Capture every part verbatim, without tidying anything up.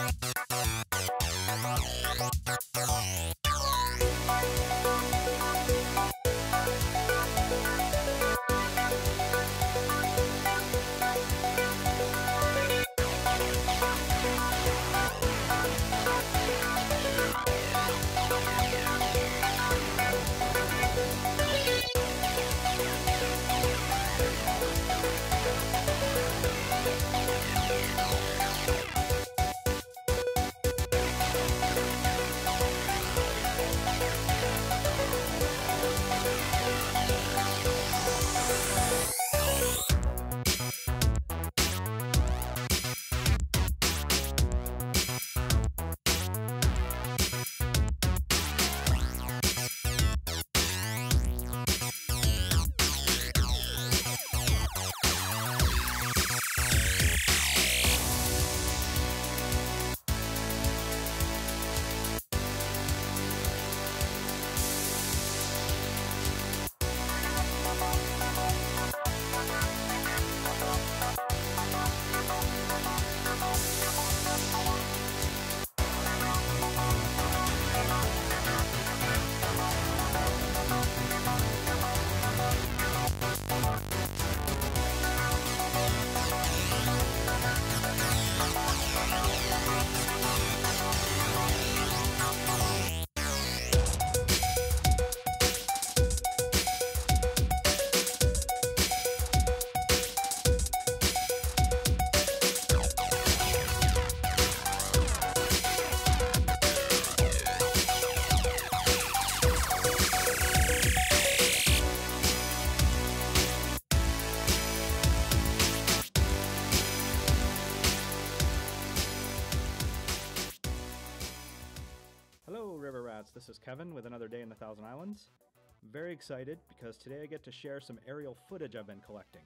Hello River Rats, this is Kevin with another day in the Thousand Islands. Very excited because today I get to share some aerial footage I've been collecting.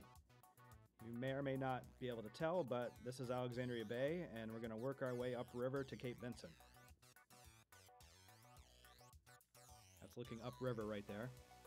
You may or may not be able to tell, but this is Alexandria Bay and we're going to work our way upriver to Cape Vincent. That's looking upriver right there.